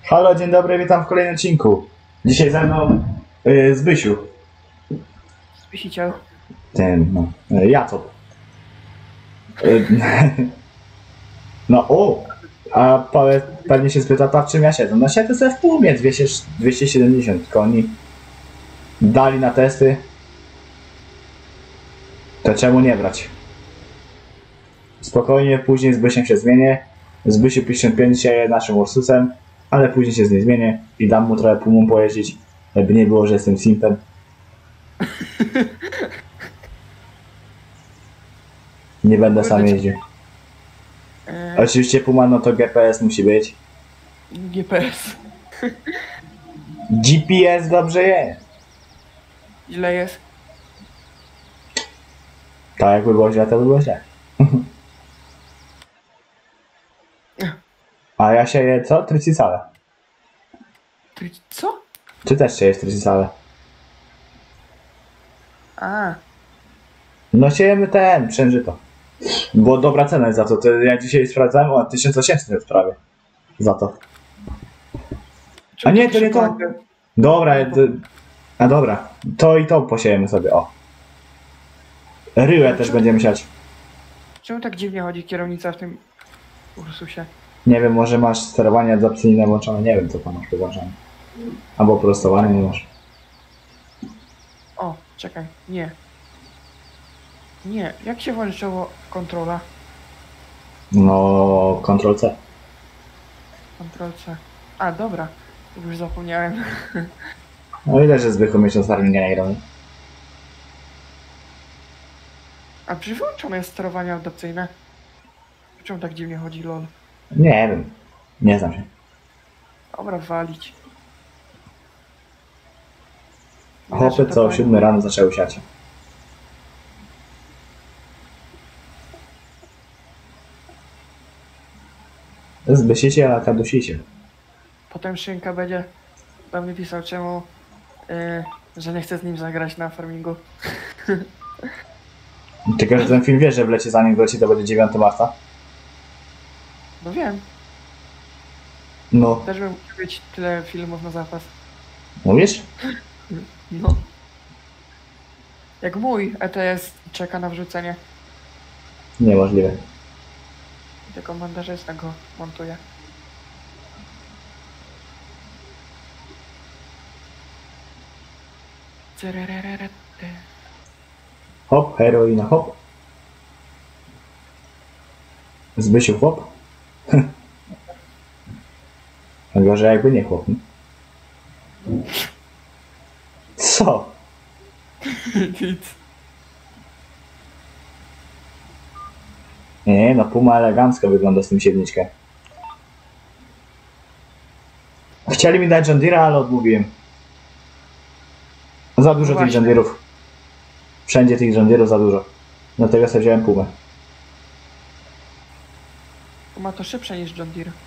Halo, dzień dobry, witam w kolejnym odcinku. Dzisiaj ze mną Zbysiu. Zbysiciel. Ten, no, Jacop. No, pewnie się spyta, a w czym ja siedzę? No siedzę sobie w płumie, 270 koni. Dali na testy. To czemu nie brać? Spokojnie, później z Bysiem się zmienię. Zbysiu 55 sieje naszym Ursusem, ale później się z niej zmienię i dam mu trochę pumą pojeździć, żeby nie było, że jestem simpem. Nie będę sam jeździł. Oczywiście puma, no to GPS musi być. GPS. GPS dobrze jest. Ile jest? Tak jakby było źle, to by było źle. A ja sieję co? Trycicale. Ty co? Ty też siejesz trycicale. A, No siejemy przężyto. Było dobra cena jest za to. Ja dzisiaj sprawdzałem, o 1800 prawie. Za to. A nie, to nie to. Dobra, a dobra. To i to posiejemy sobie, o. Ryłę też będziemy siać. Czemu tak dziwnie chodzi kierownica w tym Ursusie? Nie wiem, może masz sterowanie adaptacyjne włączone, nie wiem co tam masz włączone. Albo prostowanie nie masz. O, czekaj, nie. Nie, jak się włączyło kontrola? No, Ctrl-C. Ctrl C. A, dobra. Już zapomniałem. No ile, że zwykły miesiąc farminga nie gramy. A czy wyłączone jest sterowanie adaptacyjne? Czemu tak dziwnie chodzi, lol? Nie wiem. Nie znam się. Dobra, walić. Chłopy co o 7 rano zaczęły siać. Zbysicie, a kadusicie. Potem Szynka będzie do mnie pisał, czemu, że nie chce z nim zagrać na farmingu. Tylko, że ten film wie, że wleci zanim wleci, to będzie 9 marca. No wiem, No, też bym mógł mieć tyle filmów na zapas. mówisz? No. Jak mój ETS czeka na wrzucenie. Niemożliwe. Tylko montażysta go montuje. Cererererete. Hop, heroina, hop. Zbysiu chłop. Gorzej jakby nie chłop. Co? Nic. Nie, no Puma elegancko wygląda z tym siedniczkę. Chcieli mi dać John Deere'a, ale odmówiłem. Za dużo tych Właśnie. John Deere'ów. Wszędzie tych John Deere'ów za dużo. Dlatego sobie wziąłem Pumę. Puma to szybsze niż John Deere.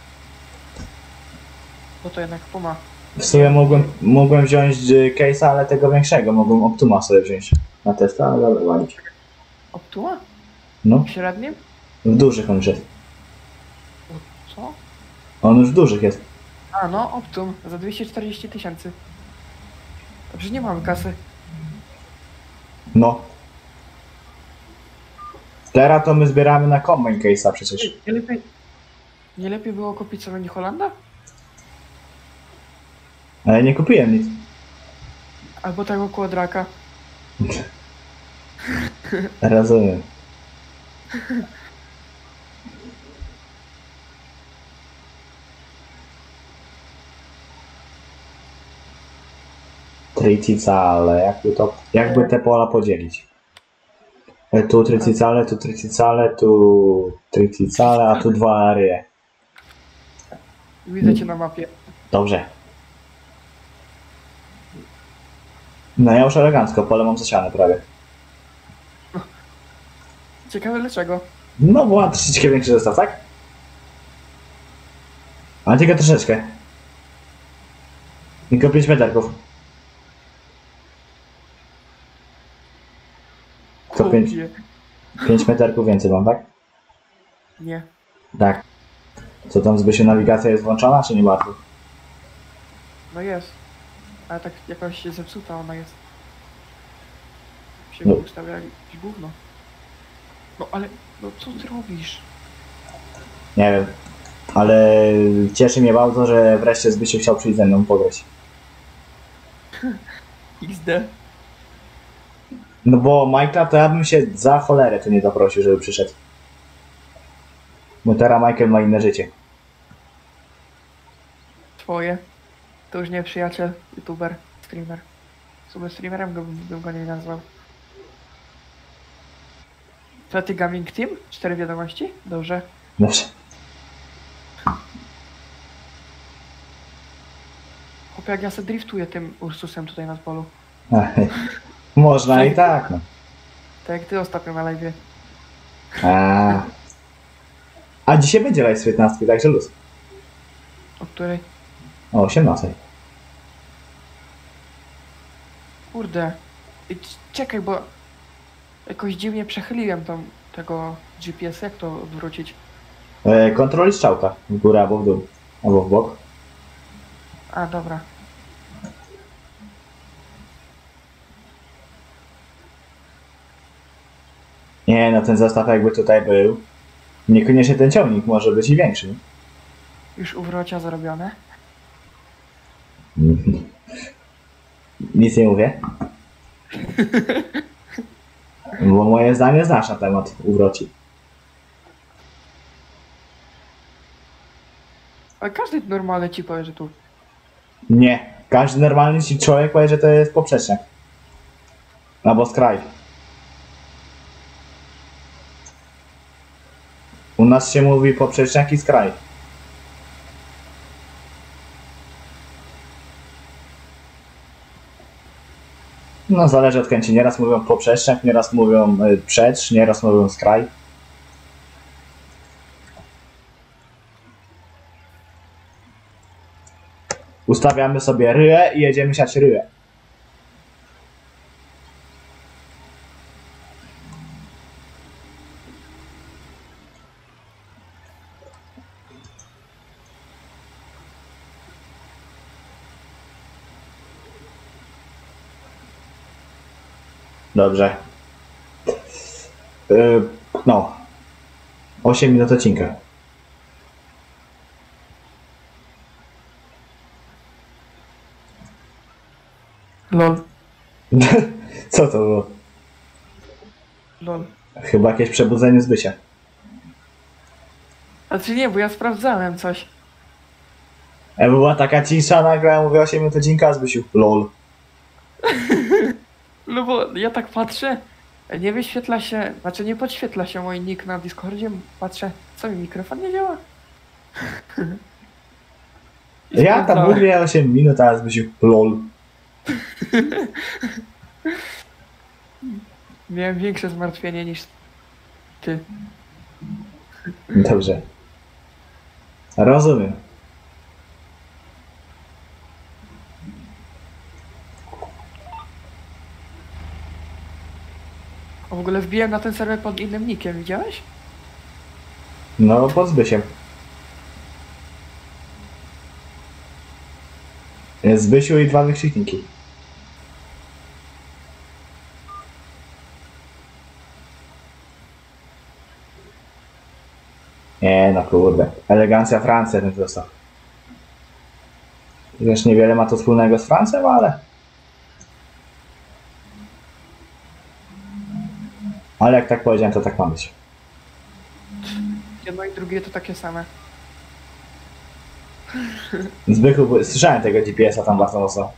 Bo to jednak Puma. W sumie mogłem wziąć case'a, ale tego większego. Mogłem Optuma sobie wziąć na testa, ale dobra, walić. Optua? No, W średnim? w dużych on już jest. Co? On już w dużych jest. A no, Optum za 240 000. Dobrze, nie mamy kasy. No. Teraz to my zbieramy na combine case'a przecież. Nie lepiej było kupić sobie New Hollanda? Ale nie kupiłem nic. Albo tego Quadraka. Rozumiem. Trycicale, jakby te pola podzielić? Tu trycicale, tu trycicale, tu trycicale, a tu dwa arie. Widzę cię na mapie. Dobrze. No ja już elegancko, pole mam zasiane prawie. Ciekawe dlaczego. No bo mam troszeczkę większy zestaw, tak? Ale tylko troszeczkę. Tylko 5 meterków. To 5 meterków więcej mam, tak? Nie. Tak. Co tam, Zbysiu, nawigacja jest włączona, czy nie bardzo? No jest. Ale tak jakoś zepsuta ona jest. Się No. ustawia jakieś gówno. No ale, no co ty robisz? Nie wiem. Ale cieszy mnie bardzo, że wreszcie Zbysiu chciał przyjść ze mną pograć. XD. No bo Michaela to ja bym się za cholerę tu nie zaprosił, żeby przyszedł. Bo teraz Michael ma inne życie. Twoje. To już nie przyjaciel, youtuber, streamer. Sobie streamerem bym go nie nazwał. Fety Gaming Team? 4 wiadomości? Dobrze. Dobrze. Chłopie, jak ja se driftuję tym Ursusem tutaj na polu. Można i tak, no. Tak jak ty ostatnio na live. A dzisiaj będzie live z 15, także luz. O której? O 18. Kurde. Czekaj, bo jakoś dziwnie przechyliłem tego GPS, jak to odwrócić? Kontrol i strzałka. W górę albo w dół. Albo w bok. A, dobra. Nie, no ten zestaw jakby tutaj był. Niekoniecznie ten ciągnik może być i większy. Już uwrocia zrobione. Nic nie mówię. Bo moje zdanie znasz na temat uwroci. Ale każdy normalny ci powie, że tu. Nie. Każdy normalny ci człowiek powie, że to jest poprzeczniak. Albo skraj. U nas się mówi poprzeczniak i skraj. No zależy od chęci. Nieraz mówią poprzeczniak, nieraz mówią przecz, nieraz mówią skraj. Ustawiamy sobie ryję i jedziemy siać ryję. Dobrze. No. 8 minut odcinka. Lol. Co to było? Lol. Chyba jakieś przebudzenie zbycia. Znaczy nie, bo ja sprawdzałem coś. Była taka cisza, nagle ja mówię 8 minut odcinka, a Zbysiu lol. No bo ja tak patrzę, nie wyświetla się, znaczy nie podświetla się mój nick na Discordzie, patrzę, co mi mikrofon nie działa? I Ja tam sprawdzałem. mówię 8 minut, a Zbysiu lol. Miałem większe zmartwienie niż ty. Dobrze. Rozumiem. A w ogóle wbiłem na ten serwer pod innym nickiem, widziałeś? No, pod Zbysiem. Jest Zbysiu i 2 wykrzykniki. Nie no kurde. Elegancja Francja ten zestaw. Wiesz, niewiele ma to wspólnego z Francją, ale... Ale jak tak powiedziałem, to tak ma być. Jedno i drugie to takie same. Zbychu, słyszałem tego GPS-a tam bardzo mocno.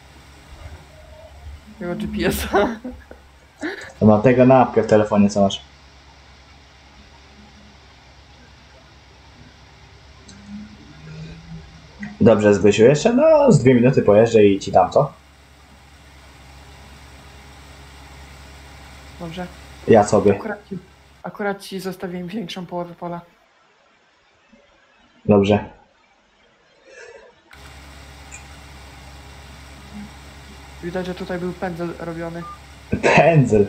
Tego GPS-a. To ma tego na apkę w telefonie, co masz. Dobrze, Zbysiu, jeszcze no z 2 minuty pojeżdżę i ci dam to. Dobrze. Ja sobie. Akurat ci zostawiłem większą połowę pola. Dobrze. Widać, że tutaj był pędzel robiony. Pędzel.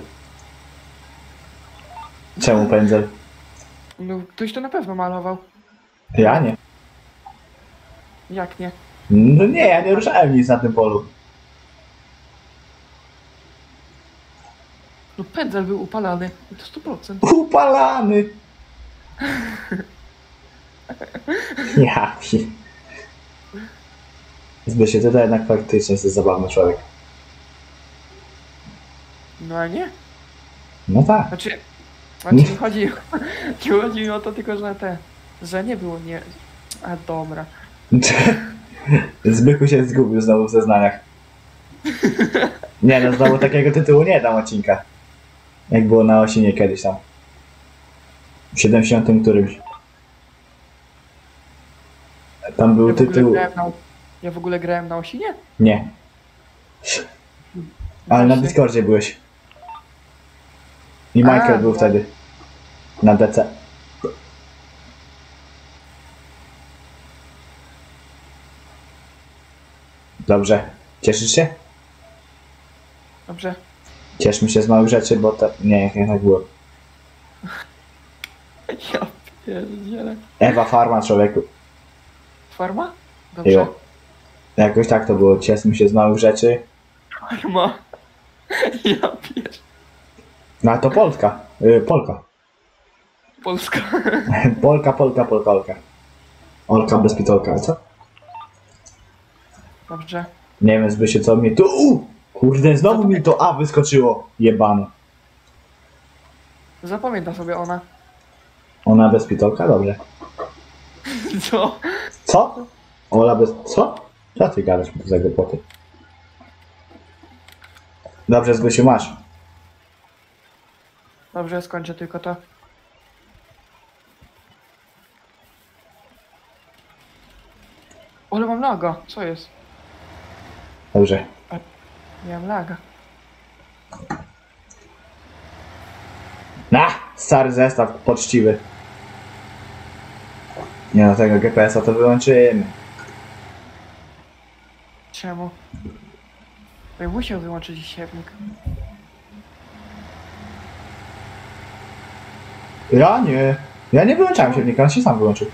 Czemu pędzel? No, ktoś to na pewno malował. Ja nie. Jak nie? No nie, ja nie ruszałem nic na tym polu. No pędzel był upalany. To 100%. Upalany! Ja pi... Zbysiu, ty to jednak faktycznie jesteś zabawny człowiek. No a nie? No tak. Znaczy nie chodzi, nie chodzi mi o to tylko, że nie było, nie... A dobra. Zbychu się zgubił znowu w zeznaniach. Nie no, znowu takiego tytułu nie dam odcinka. Jak było na Osinie kiedyś tam. W 70 którymś. Tam był tytuł... Ja w ogóle grałem na Osinie? Nie. Ale na Właśnie. Discordzie byłeś. I Michael był no. wtedy. Na DC. Dobrze. Cieszysz się? Dobrze. Cieszmy się z małych rzeczy, bo to... Nie, jak tak było. Ja pierdzielę. Ewa Farma, człowieku. Farma? Dobrze. Jo. Jakoś tak to było. Cieszmy się z małych rzeczy. Farma. Ja pierdzielę. No a to Polska. Polka. Polska. Polka. Olka bez pitolka, co? Dobrze. Nie wiem, Zbysiu, co mi tu... Kurde, znowu mi to A wyskoczyło. Jebane. Zapamięta sobie ona. Ona bez pitolka? Dobrze. Co? Co? Ola bez... Co? Co ty gadasz za głupoty? Dobrze, Zbysiu, masz. Dobrze, skończę tylko to. Ale mam laga. Co jest? Dobrze. Miałem laga. Stary zestaw, poczciwy. Nie no, tego GPS-a to wyłączymy. Czemu? Bo ja musiał wyłączyć siewnik. Ja nie. Ja nie wyłączałem silnika, on się sam wyłączył.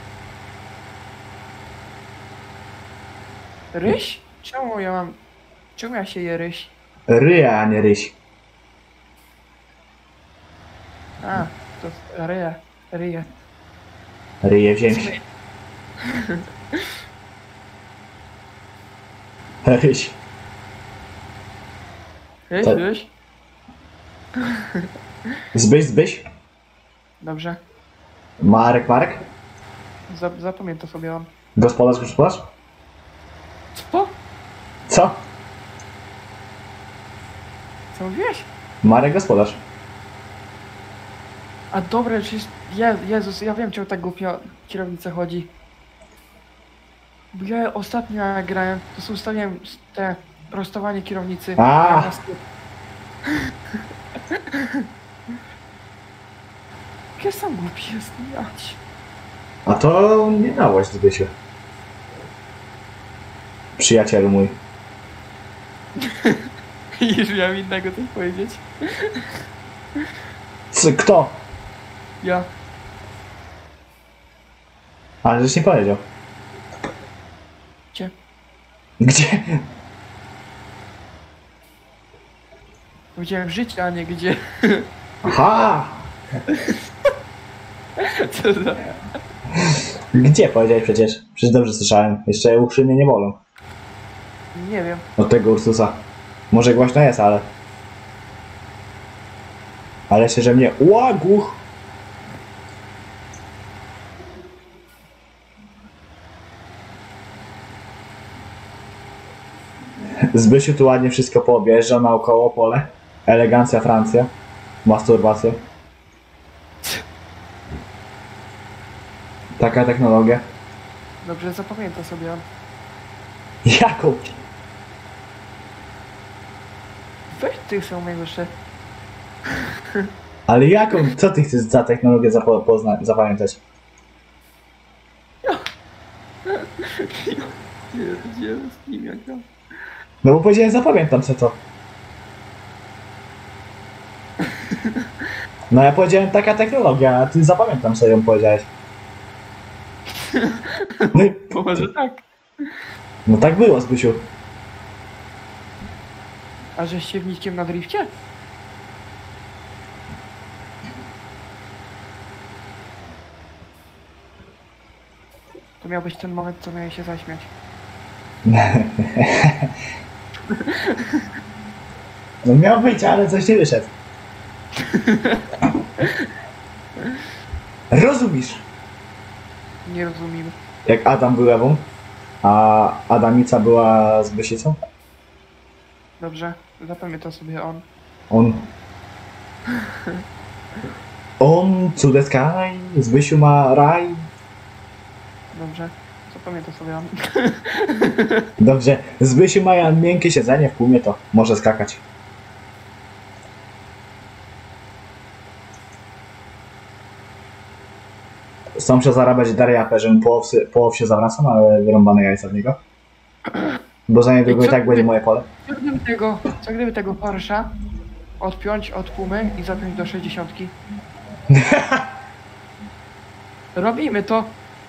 Ryś? Czemu ja się je ryś? Ryja, a nie ryś. A, to ryje. Ryje. Ryje w ziemi. Ryś. Ryś, Tak. ryś? Zbyś. Dobrze. Marek. Zapamiętam sobie on. Gospodarz. Co? Co? Co mówiłeś? Marek gospodarz. A dobra, przecież... Jezus, ja wiem, czemu tak głupio kierownica chodzi. Bo ja ostatnio jak grałem, to sobie ustawiłem te prostowanie kierownicy. A. Jak ja sam głupi jestem, jać. A to nie dałaś, Zbysiu. Przyjacielu mój. Już miałem innego coś powiedzieć. Kto? Ja. Ale żeś nie powiedział. Gdzie? Gdzie? Powiedziałem życie, a nie gdzie. Aha! Co za... Gdzie powiedziałeś przecież? Przecież dobrze słyszałem. Jeszcze uszy mnie nie bolą. Nie wiem. Od tego Ursusa. Może głośno jest, ale... Ale jeszcze, że mnie... Łaguch! Zbysiu tu ładnie wszystko poobjeżdża naokoło pole. Elegancja Francja. Masturbacja. Taka technologia. Dobrze, zapamiętam sobie on. Jaką? Weź ty są najwyższe. Ale jaką? Co ty chcesz za technologię zapamiętać? Gdzie z nim jak to? No bo powiedziałem, zapamiętam co to. No ja powiedziałem taka technologia, a ty zapamiętam co ją powiedziałeś. No i Może tak. No tak było, Zbysiu. A że ściewnikiem na drifcie? To miał być ten moment, co miałem się zaśmiać. No miał być, ale coś nie wyszedł. Rozumiesz? Nie rozumiem. Jak Adam był Ewą, a Adamica była z Bysicą? Dobrze, zapamiętam sobie on. On to the sky, Zbysiu ma raj. Dobrze, zapamiętam sobie on. Dobrze, Zbysiu ma miękkie siedzenie w płumie, to może skakać. Sam muszę zarabiać dariapę, żebym połow się zawracam, ale wyrąbane jajca w niego. Bo za niedługo i tak będzie moje pole. Co gdyby tego Porsche odpiąć od pumy i zapiąć do 60? Robimy to.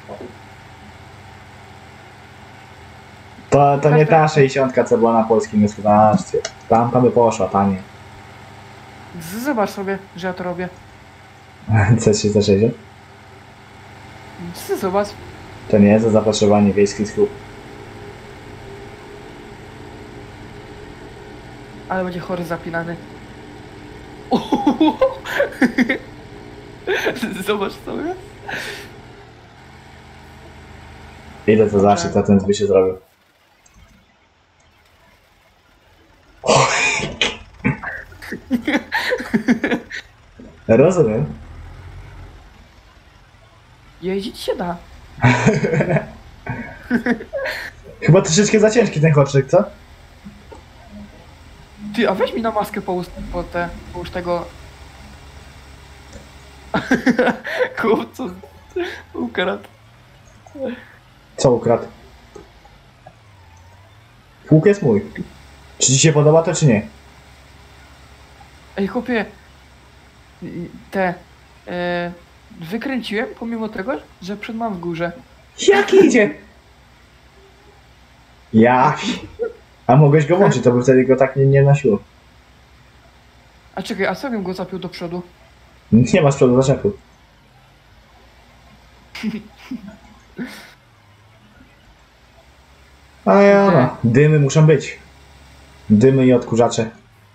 To nie ta 60, co była na polskim gospodarstwie. Tamta by poszła, tanie. Zobacz sobie, że ja to robię. C360? Zobacz. To nie jest za zapotrzebowanie wiejskich skrót. Ale będzie chory zapinany. Zobacz sobie. Ile to zawsze za ten Zbysiu zrobił? Rozumiem. Jeździć się da. Chyba troszeczkę za ciężki ten koczyk, co? Ty, a weź mi na maskę połóż tego... Chłopcu, ukradł. Co ukradł? Pług jest mój. Czy ci się podoba to, czy nie? Ej, chłopie, wykręciłem pomimo tego, że przed mam w górze. Jak idzie? Jaś. A mogłeś go włączyć, to by wtedy go tak nie nosiło. A czekaj, a co bym go zapiął do przodu? Nie ma z przodu zaczepu. A ja no, dymy muszą być. Dymy i odkurzacze.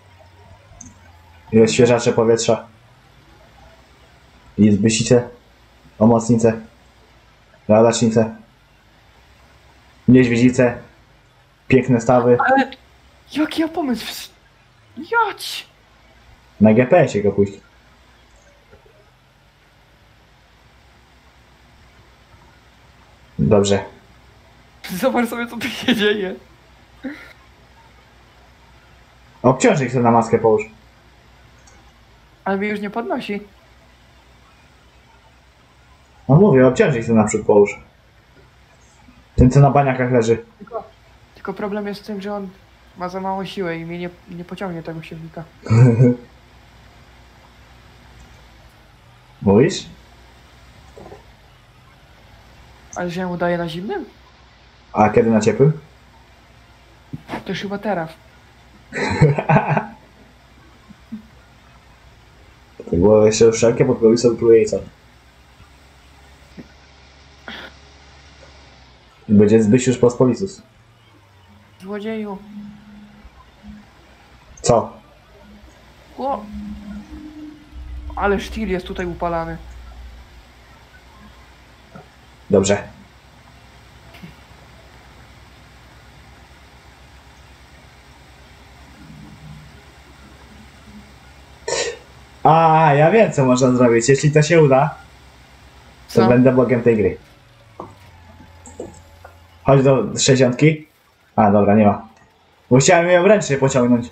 I odświeżacze powietrza. I zbysice. Omocnice. Radacznice. Niedźwiedzice. Piękne stawy. Ale jaki ja pomysł? Jać! Na GPS-ie go pójść. Dobrze. Zobacz sobie, co tu się dzieje. Obciążnik sobie na maskę połóż. Ale mnie już nie podnosi. No mówię, obciążnik sobie naprzód połóż. Ten co na baniakach leży. Tylko problem jest w tym, że on ma za mało siły i mnie nie pociągnie tego siewnika. Mówisz? Ale że ja mu daję na zimnym? A kiedy na ciepłym? To już chyba teraz. To było jeszcze wszelkie podpowiedzi sobie próbuje co. Będzie Zbyś już pospolitus. Złodzieju. Co? O! Ale sztil jest tutaj upalany. Dobrze. A, ja wiem co można zrobić. Jeśli to się uda, to Co? będę bogiem tej gry. Chodź do 60. A, dobra, nie ma. Bo chciałem ją ręcznie pociągnąć.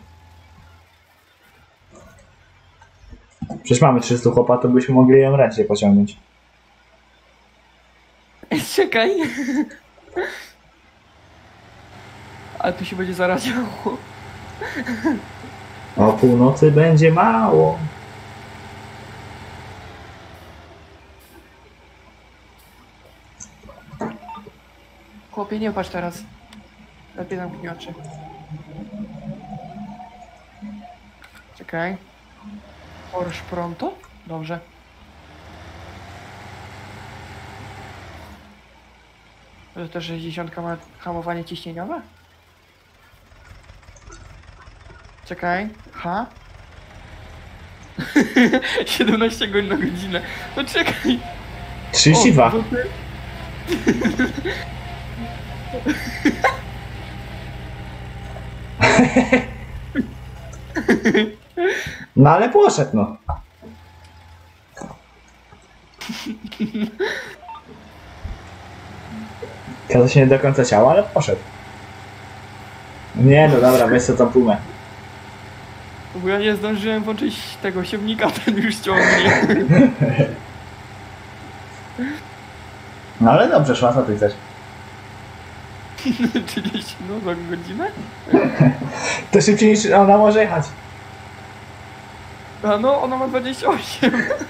Przecież mamy 300 chłopa, to byśmy mogli ją ręcznie pociągnąć. Czekaj. Ale tu się będzie zaraz działo. O północy będzie mało. Chłopie, nie patrz teraz. Lepiej zamknij oczy. Czekaj. Porsche Pronto? Dobrze. Że też 60 ma hamowanie ciśnieniowe? Czekaj. Ha? 17 godzin na godzinę. No czekaj. 32. O, to ty- No ale poszedł, no. To się nie do końca chciało, ale poszedł. Nie no dobra, weź sobie tą pumę. Bo ja nie zdążyłem włączyć tego siewnika, ten już ciągnie. No ale dobrze szła, co ty chcesz? 30 no za godzinę? To szybciej niż ona może jechać. A no, ona ma 28.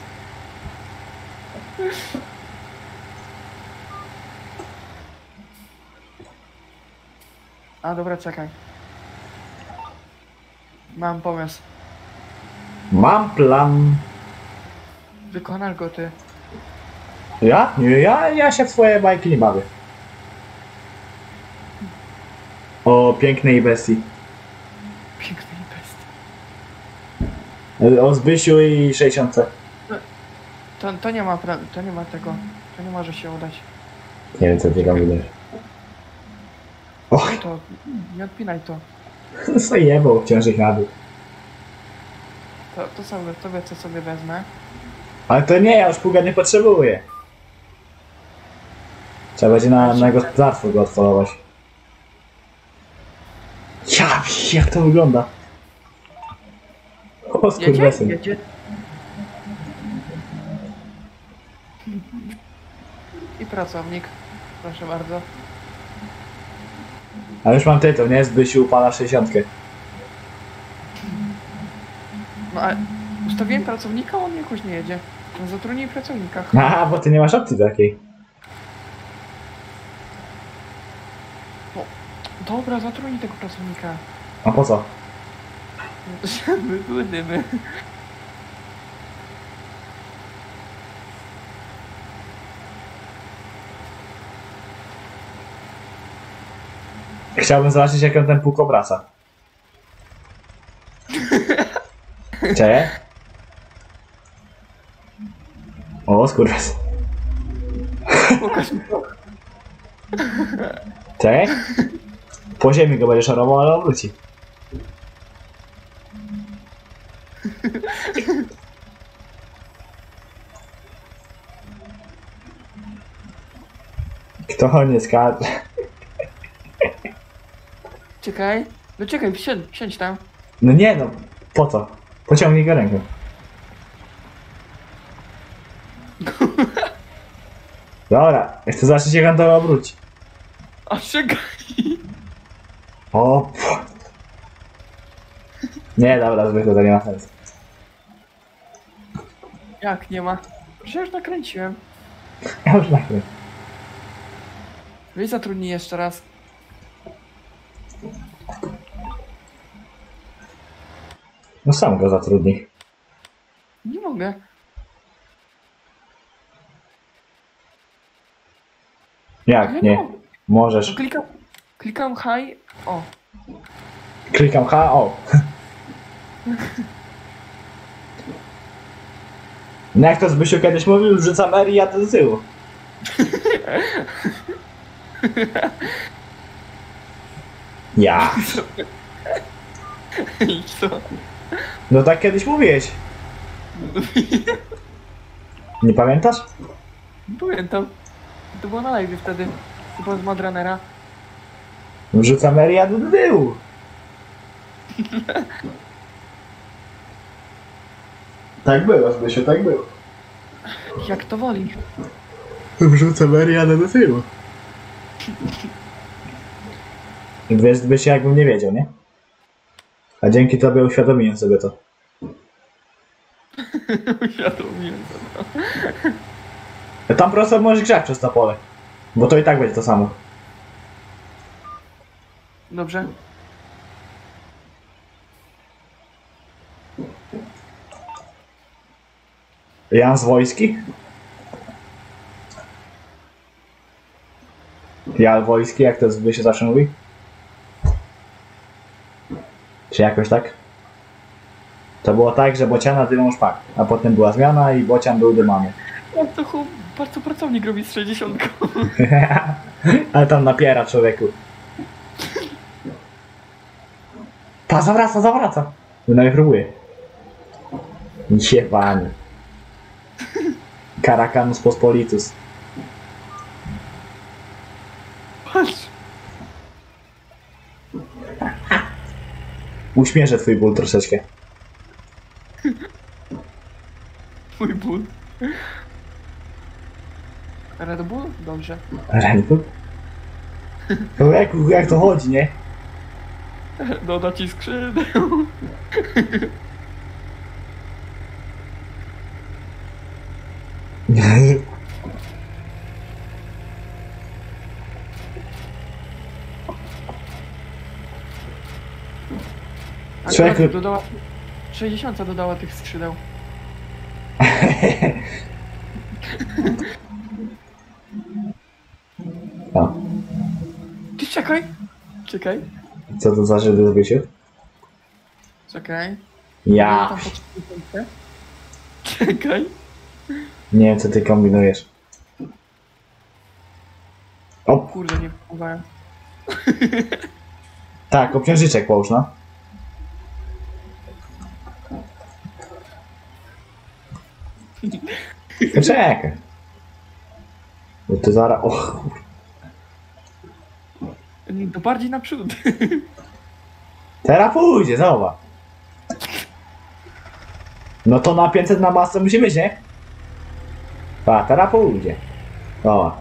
A dobra, czekaj. Mam pomysł. Mam plan. Wykonasz go ty. Ja? Nie, ja się w swoje bajki nie bawię. O pięknej bestii. Piękny impest. O Zbysiu i 60. To nie ma to nie ma tego. To nie może się udać. Nie wiem co ty tam wydasz. Och, To nie odpinaj to. sobie jebał wciąż ich na dół. To sobie, to wie co sobie wezmę. Ale to nie, ja już pługa nie potrzebuję. Trzeba będzie na gospodarstwo go odpalować. Ja, jak to wygląda? O Jedzie? skurwesyn. Jedzie. I pracownik. Proszę bardzo. A już mam tytuł, nie? Zbysiu upala 60. No ale ustawiłem pracownika, on jakoś nie jedzie. No zatrudnij pracownika. A, bo ty nie masz opcji takiej. Dobra, zatrudnij tego pracownika. A po co? Żeby były dymy. Chciałbym zobaczyć jak on ten pług obraca. Cześć? O, skurwes. Pokaż mi to. Cześć? Po ziemi go będziesz szorował, ale on wróci. Kto nie skacze? Czekaj. No czekaj, siedź tam. No nie no, po co? Pociągnij go ręką. Dobra, ja chcę zobaczyć jak on to obróci. A czekaj. O, pff. Nie, dobra, zwykle to nie ma sensu. Jak nie ma? Przecież nakręciłem. Ja już nakrę. Weź zatrudnij jeszcze raz. No sam go zatrudnij. Nie mogę. Jak? Ja Nie. mogę. No Możesz. Klikam high. O. Klikam H, o. No jak to Zbysiu kiedyś mówił, rzucam R i jadę do tyłu. Ja. I co? No tak kiedyś mówiłeś. Nie pamiętasz? Pamiętam. To było na live wtedy. To było z Madranera. Rzucam R i jadę do tyłu. Tak było, Zbysiu, tak było. Jak to woli. Wrzucam R i jadę do tyłu. Wiesz, Zbysiu, jakbym nie wiedział, nie? A dzięki tobie uświadomiłem sobie to. Uświadomiłem sobie to. Tam prosto możesz grzać przez to pole. Bo to i tak będzie to samo. Dobrze. Jan z Wojski? Jan Wojski, jak to się zawsze mówi? Czy jakoś tak? To było tak, że Bociana dymał szpak, a potem była zmiana i Bocian był dymany. O, to chłop, bardzo pracownik robi z 60. Ale tam napiera człowieku. Pa, zawraca. No i próbuje. Jebany. Caracanus Pospolitus. Patrz. Uśmierzę twój ból troszeczkę. Mój ból. Red Bull? Dobrze. Ręku? Człowieku, jak to chodzi, nie? Doda ci skrzydeł. Człowieku. Akurat dodała... 60 dodała tych skrzydeł. O, Ty czekaj. Czekaj. co to za Żydy z Wysiu? Czekaj. Ja. Tam poczekaj. Czekaj. Nie wiem, co ty kombinujesz. O, Kurde, nie wpływałem. tak, obciążyczek połóż, no. Poczekaj. Bo to zaraz... Och, To bardziej naprzód. teraz pójdzie, zobacz. No to na 500 na masę musi być, nie? A, teraz pójdzie. O.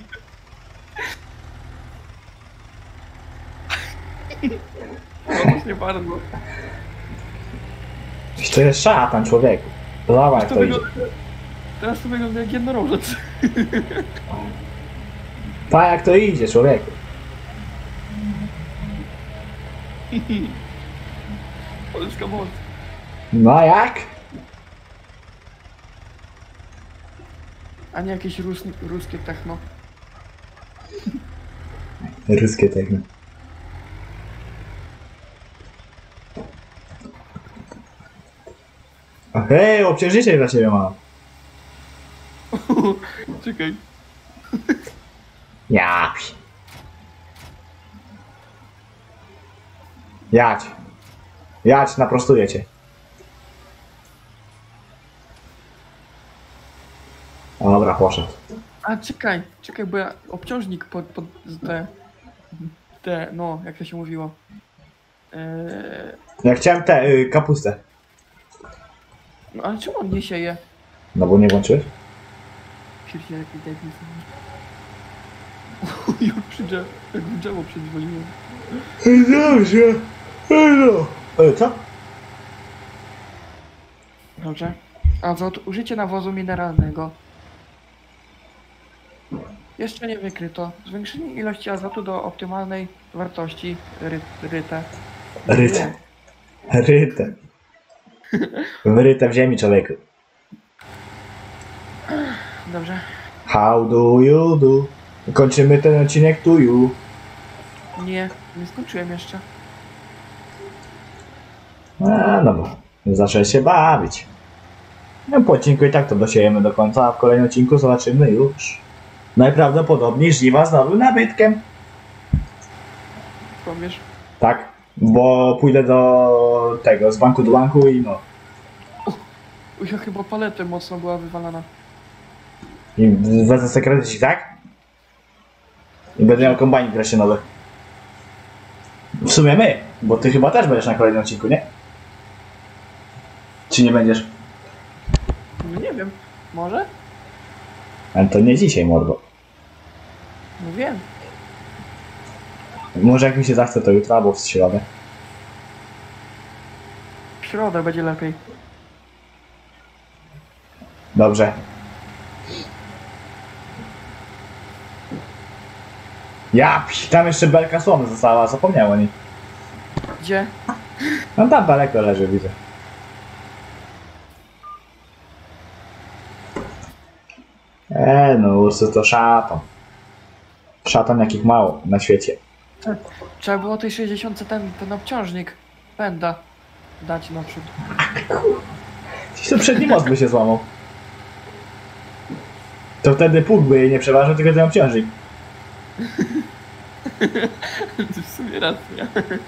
No, nie bardzo. To jest szatan, człowieku. Zobacz, jak To to idzie. Teraz to wygląda jak jednorożec. Pa, jak to idzie, człowieku. Polska moc. No a jak? A nie jakieś ruskie techno. Ruskie techno. Hej, obciążyciel dla ciebie mam. Czekaj. Ja. Jadź. Jadź, naprostuję cię. Dobra, poszedł. A czekaj, bo ja obciążnik pod no, jak to się mówiło. Ja chciałem kapustę. No ale czemu on nie sieje? No bo nie włączyłeś? Pierdziele, jaki debil. Jak w drzewo przydzwoliłem. Dobrze. No. Co? Dobrze. Azot, użycie nawozu mineralnego. Jeszcze nie wykryto. Zwiększenie ilości azotu do optymalnej wartości ryte. Ryte. Ryte. Wyryte w ziemi, człowieku. Dobrze. How do you do? Kończymy ten odcinek tu you. Nie skończyłem jeszcze. A, no bo zacząłem się bawić. No po odcinku i tak to dosiejemy do końca, a w kolejnym odcinku zobaczymy już najprawdopodobniej żniwa z nowym nabytkiem. Powiesz? Tak, bo pójdę do tego, z banku do banku i no. Ja chyba paletę mocno była wywalana. I wezmę sobie kredycik, tak? I będę miał kombajnik wreszcie nowy. W sumie my, bo ty chyba też będziesz na kolejnym odcinku, nie? Czy nie będziesz? No nie wiem. Może? Ale to nie dzisiaj, mordo. No wiem. Może jak mi się zachce, to jutro albo w środę. W środę będzie lepiej. Dobrze. Tam jeszcze belka słony została, zapomniałem o niej. Gdzie? No tam daleko leży, widzę. No Ursy to szatan. Szatan jakich mało na świecie. Trzeba było tej 60 ten obciążnik pęda dać naprzód. Gdzieś to przedni most by się złamał. To wtedy pług by jej nie przeważył, tylko ten obciążnik. W sumie racja.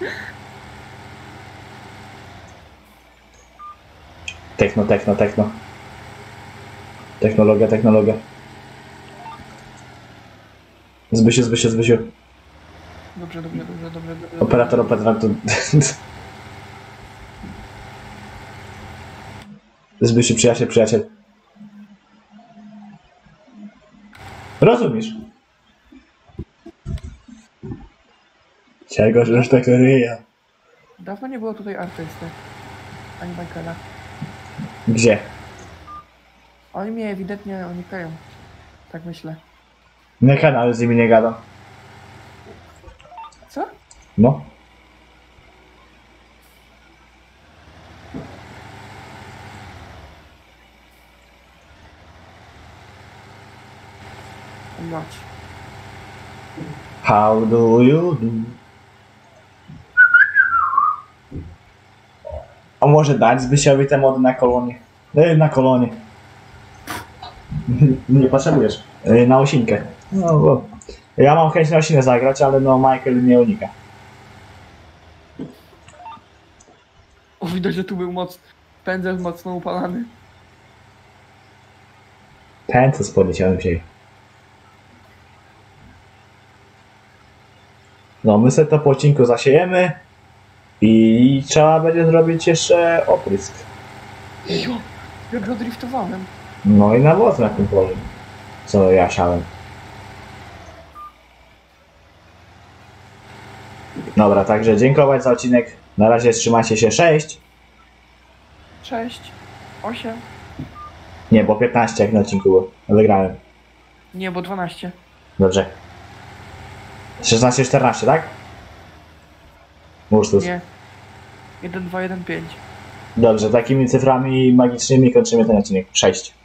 Techno. Technologia. Zbysiu. Dobrze. Operator. Zbysiu, przyjaciel. Rozumiesz? Czego żeś tak ryja? Dawno nie było tutaj artysty. Ani Michaela. Gdzie? Oni mnie ewidentnie unikają. Tak myślę. Na kanale z nimi nie gadam. Co? No. Mać. How do you do? A może dać Zbysiowi te mody na kolonie? Na kolonie. Nie potrzebujesz. Na osinkę. No bo ja mam chęć na osinę zagrać, ale no Michael mnie unika. O, widać, że tu był pędzel mocno upalany. Ten co spodnieciałem się. No my sobie to po odcinku zasiejemy i trzeba będzie zrobić jeszcze oprysk. Jo, jak go driftowałem. No i nawóz na tym polu, co ja siałem. Dobra, także dziękować za odcinek. Na razie trzymajcie się. 6. 6, 8. Nie, bo 15 jak na odcinku było. Wygrałem. Nie, bo 12. Dobrze. 16, 14, tak? Ursus. Nie. 1, 2, 1, 5. Dobrze, takimi cyframi magicznymi kończymy ten odcinek. 6.